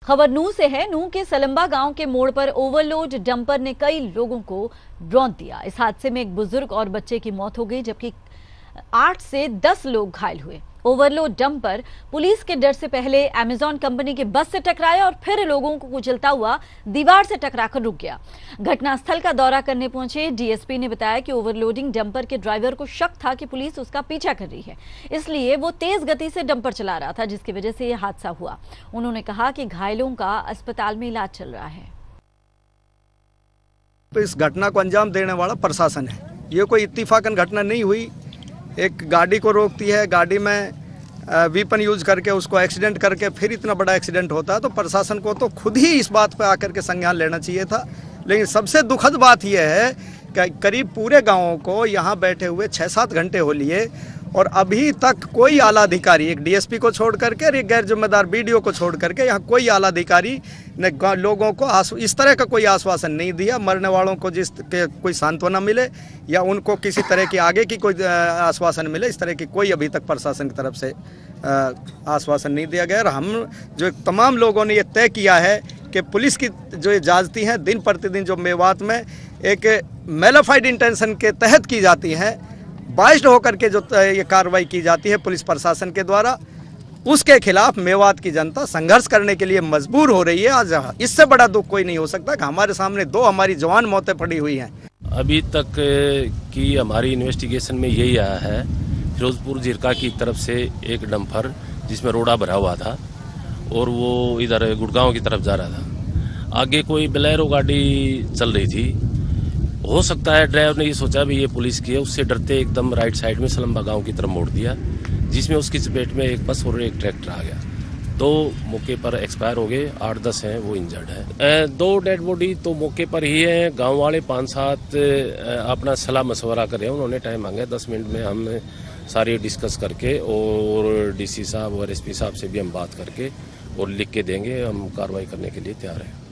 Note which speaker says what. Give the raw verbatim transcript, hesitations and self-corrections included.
Speaker 1: खबर नूह से है। नूह के सलंबा गांव के मोड़ पर ओवरलोड डंपर ने कई लोगों को रौंद दिया। इस हादसे में एक बुजुर्ग और बच्चे की मौत हो गई, जबकि आठ से दस लोग घायल हुए। ओवरलोड डंपर पुलिस के डर से पहले अमेजॉन कंपनी के बस से टकराया और फिर लोगों को कुचलता हुआ दीवार से टकराकर रुक गया। घटनास्थल का दौरा करने पहुंचे डीएसपी ने बताया कि ओवरलोडिंग डंपर के ड्राइवर को शक था कि पुलिस उसका पीछा कर रही है, इसलिए वो तेज गति से डंपर चला रहा था, जिसकी वजह से यह हादसा हुआ। उन्होंने कहा कि घायलों का अस्पताल में इलाज चल रहा है।
Speaker 2: तो इस घटना को अंजाम देने वाला प्रशासन है। ये कोई इत्तेफाकन घटना नहीं हुई। एक गाड़ी को रोकती है, गाड़ी में वीपन यूज करके उसको एक्सीडेंट करके फिर इतना बड़ा एक्सीडेंट होता है, तो प्रशासन को तो खुद ही इस बात पर आकर के संज्ञान लेना चाहिए था। लेकिन सबसे दुखद बात यह है कि करीब पूरे गाँव को यहाँ बैठे हुए छः सात घंटे हो लिए और अभी तक कोई आला अधिकारी, एक डीएसपी को छोड़ करके और एक गैर जिम्मेदार बीडीओ को छोड़ करके यहाँ कोई आला अधिकारी ने लोगों को इस तरह का कोई आश्वासन नहीं दिया। मरने वालों को जिस के कोई सांत्वना मिले या उनको किसी तरह की आगे की कोई आश्वासन मिले, इस तरह की कोई अभी तक प्रशासन की तरफ से आश्वासन नहीं दिया गया। और हम जो तमाम लोगों ने ये तय किया है कि पुलिस की जो ये जांचती हैं दिन प्रतिदिन, जो मेवात में एक मेलाफाइड इंटेंशन के तहत की जाती हैं, बाइस्ड होकर के जो ये कार्रवाई की जाती है पुलिस प्रशासन के द्वारा, उसके खिलाफ मेवात की जनता संघर्ष करने के लिए मजबूर हो रही है। आज इससे बड़ा दुख कोई नहीं हो सकता कि हमारे सामने दो हमारी जवान मौतें पड़ी हुई हैं।
Speaker 3: अभी तक की हमारी इन्वेस्टिगेशन में यही आया है, फिरोजपुर झिरका की तरफ से एक डंपर जिसमें रोड़ा भरा हुआ था और वो इधर गुड़गांव की तरफ जा रहा था। आगे कोई बोलेरो गाड़ी चल रही थी। हो सकता है ड्राइवर ने ये सोचा भी ये पुलिस की है, उससे डरते एकदम राइट साइड में सलंबा गांव की तरफ मोड़ दिया, जिसमें उसकी चपेट में एक बस और एक ट्रैक्टर आ गया। दो मौके पर एक्सपायर हो गए, आठ दस हैं वो इंजर्ड है। दो डेड बॉडी तो मौके पर ही है। गांव वाले पाँच सात अपना सलाह मशवरा कर रहे हैं, उन्होंने टाइम मांगा। दस मिनट में हम सारी डिस्कस करके और डीसी साहब और एसपी साहब से भी हम बात करके और लिख के देंगे। हम कार्रवाई करने के लिए तैयार हैं।